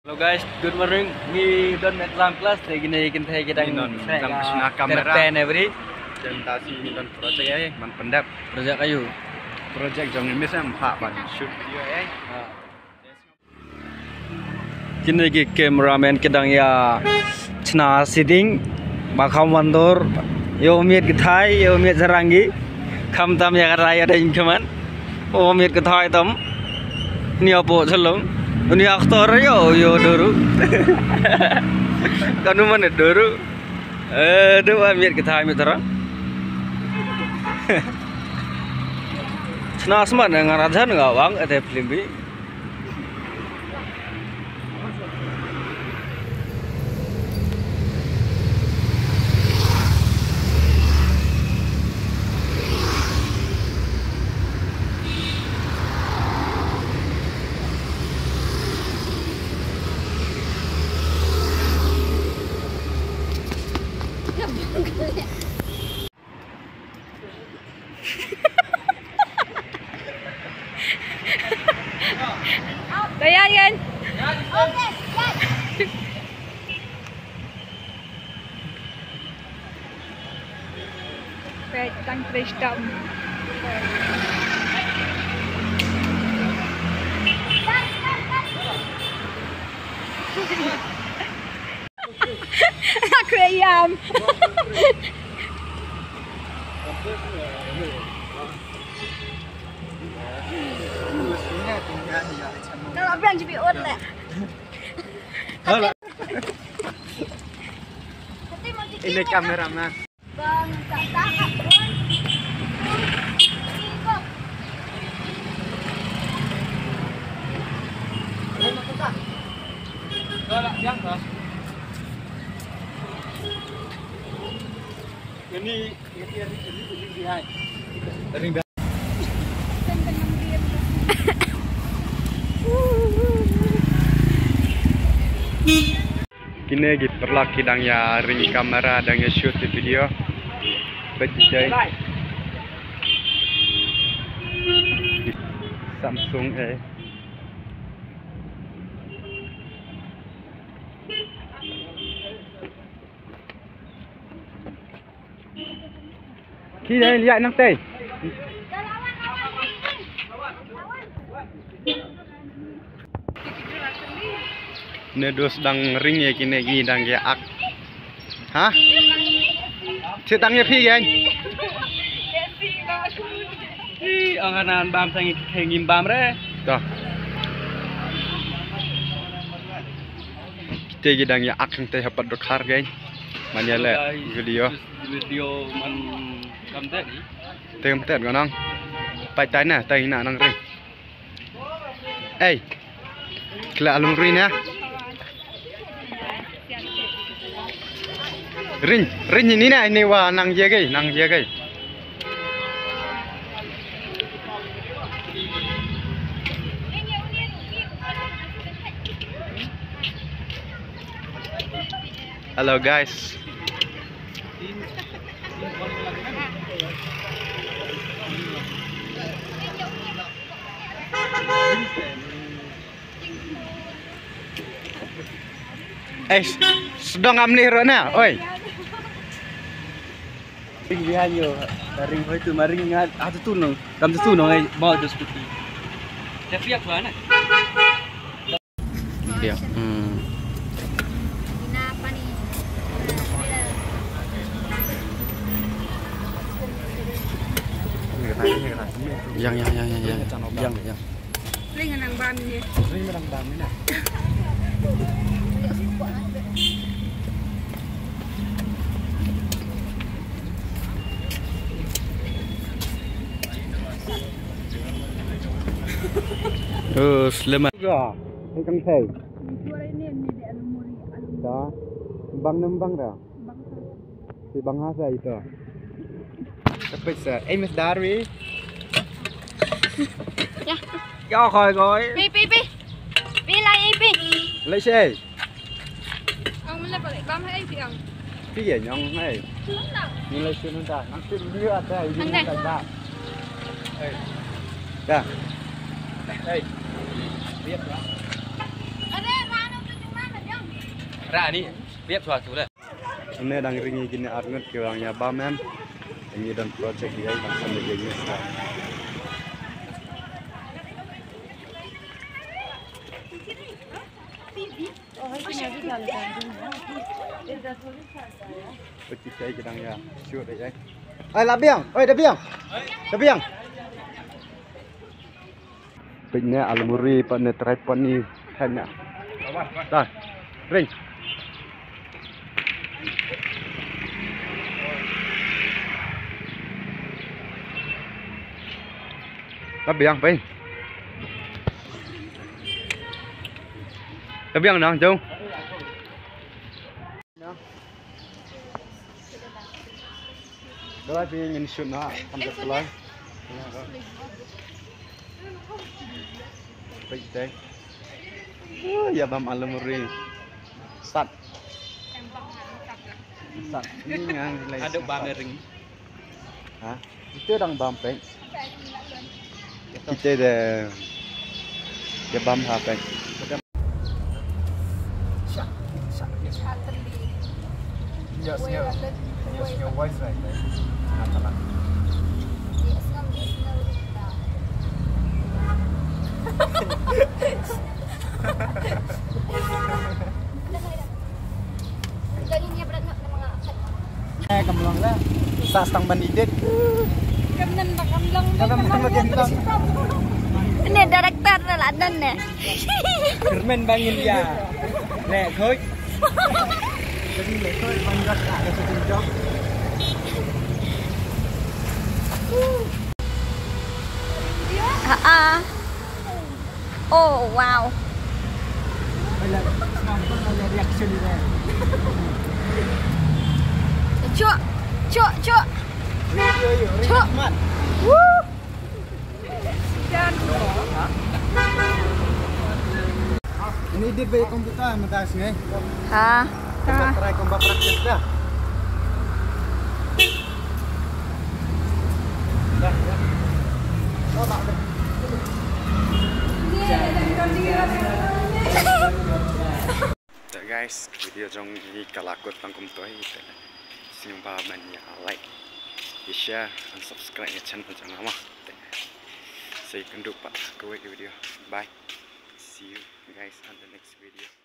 Hello guys, good morning. We don't exam class. Lagi kita kamera. Pen every. Presentasi dan project man pendap. Project kayu. Project jangan miss empat ban shoot video Kini cameraman kedang ya cina sitting makam mandor yo miet kethai yo miet sarangi kam tam ya raya dan kaman o miet kethai tam ni apa selong ni aktor yo doru kanu mana doru dua miet kethai miet terang cina semat ngarajan ngawang ada film bi Ayan, yan. Okay, yan. Tang fresh down. Aku ayam. Kalau bilang jadi on lah. ini kameraman. Bang, tak tahan, Bang. Ini hai. Kini lagi perlaki dang ya ring kamera dang ya shoot video. Bejai. Samsung Kita lihat nang teh. Nedos dang ring ya kini gi dang ya ak. Hah? Cik tang ya pi gang. Angkanan bam sangi ngim bam re. Dah. Kita gi dang ya ak teh hapat dokar gang. Manyala video man kam teh ni. Tem tet ngon nang. Pai tai na tai na nang ring. Kela alung ring ya. Ring ini na ini wa nang jagai. Halo guys. Sedang amnih rona, oi. Ring behind you. Ring hoi tu maring ngat tu nong. Kam tu nong ai mau just putih. Tapi apa nak? Dia. Kenapa nih? Yang. Ring nang bam ni. Ring menang bam ni nak. Selamat juga. Ikan sei. Suara ini di alumuri. Dah. Bang nembang dah. Si bang hasa itu. Tapi sa, Miss Darwi. Ya. Cho coi. Pi. Pi lại pi. Lấy xe. Ông lên balik bam hay pi ông. Cái gì nhông hay. Nhìn lấy xe nó ra. Nó xin như ở đây. Đi ra. Dah. Biết đó. Ada mana tu? Ra ni, biar suatu lah. Ini dang ringi gini arnget ke orangnya bamen. Ini dan project dia yang sambil gini. Peti saya kita ya, shoot aja. Labiang, dabiang. Dabiang. Penyek almuri pada tripod ni hanya. Dah, ring. Dabiang peng. Dabiang nang jom. Kalau ingin shoot nak, sampai selai. Baik deh. Ya bam alumuri. Sat. Sat. Ini yang Ada bam ring. Hah? Itu dang bam peng. Kita deh. Ya bam ha peng. Yes, your voice right there. Natalan. Kamlang lah. Sa stang bandidit. Kamnan ba kamlang ba? Kamlang. Ini director na ladan ne. Kermen bangin dia. Nek thôi. Jadi lekoi panjat ke syuting job. Oh wow. Ada reaction dia. Cuk. Yo. Mat. Woo. Dan Ini dia bayi komputer matas ni. ha. Kita try combat practice dah. Dah. Oh tak ada. So guys, video jong ini kalakut tangkum toy. Simpa mania like, share, and subscribe ke channel jang lama. Saya kenduk pak kowe video. Bye. See you guys on the next video.